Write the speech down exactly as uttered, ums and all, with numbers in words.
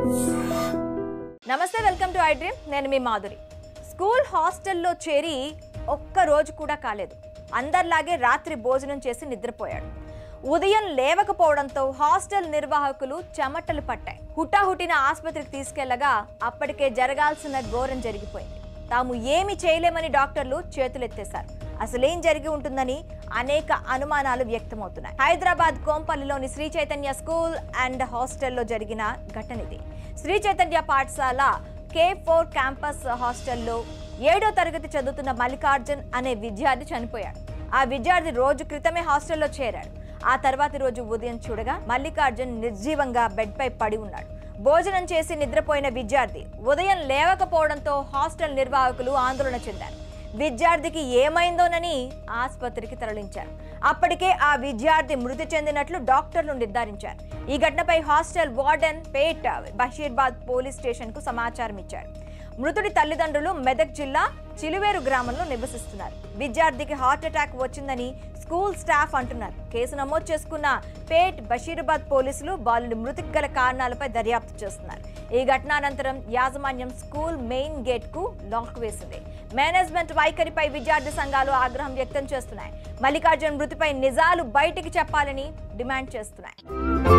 నమస్తే, welcome to I dream. నేను మీ Madhuri. School హాస్టల్లో చేరి ఒక్క రోజు కూడా కాలేదు. అందరిలాగే రాత్రి భోజనం చేసి నిద్రపోయాడు. ఉదయం లేవకపోవడంతో హాస్టల్ నిర్వాహకులు చెమటలు పట్టాయి. హుటాహుటిన ఆసుపత్రికి తీసుకెళ్లగా అప్పటికే జరగాల్సిన ఘోరం జరిగిపోయింది. తాము ఏమి చేయలేమని డాక్టర్లు చేతులెత్తేశారు. అసలేం జరిగి ఉంటుందని అనేక అనుమానాలు వ్యక్తమవుతున్నాయి. హైదరాబాద్ కోంపల్లిలోని శ్రీ చైతన్య స్కూల్ అండ్ హాస్టల్లో జరిగిన ఘటన ఇది. శ్రీ చైతన్య పాఠశాల కే ఫోర్ క్యాంపస్ హాస్టల్లో ఏడో తరగతి చదువుతున్న మల్లికార్జున్ అనే విద్యార్థి చనిపోయాడు. ఆ విద్యార్థి రోజు క్రితమే హాస్టల్లో చేరాడు. ఆ తర్వాతి రోజు ఉదయం చూడగా మల్లికార్జున్ నిర్జీవంగా బెడ్ పై పడి ఉన్నాడు. భోజనం చేసి నిద్రపోయిన విద్యార్థి ఉదయం లేవకపోవడంతో హాస్టల్ నిర్వాహకులు ఆందోళన చెందారు. విద్యార్థికి ఏమైందోనని ఆసుపత్రికి తరలించారు. అప్పటికే ఆ విద్యార్థి మృతి చెందినట్లు డాక్టర్లు నిర్ధారించారు. ఈ ఘటనపై hostel warden Pet Basheerabad police station కు సమాచారం ఇచ్చారు. మృతుడి తల్లిదండ్రులు మెదక్ జిల్లా చిలువేరు గ్రామంలో నివసిస్తున్నారు. విద్యార్థికి హార్ట్ అటాక్ వచ్చిందని స్కూల్ స్టాఫ్ అంటున్నారు. కేసు నమోదు చేసుకున్న పేట్ బషీరాబాద్ పోలీసులు బాలుడి మృతికి గల కారణాలపై దర్యాప్తు చేస్తున్నారు. ఈ ఘటనానంతరం యాజమాన్యం స్కూల్ మెయిన్ గేట్ కు లాక్ వేసింది. మేనేజ్మెంట్ వైఖరిపై విద్యార్థి సంఘాలు ఆగ్రహం వ్యక్తం చేస్తున్నాయి. మల్లికార్జున్ మృతిపై నిజాలు బయటికి చెప్పాలని డిమాండ్ చేస్తున్నాయి.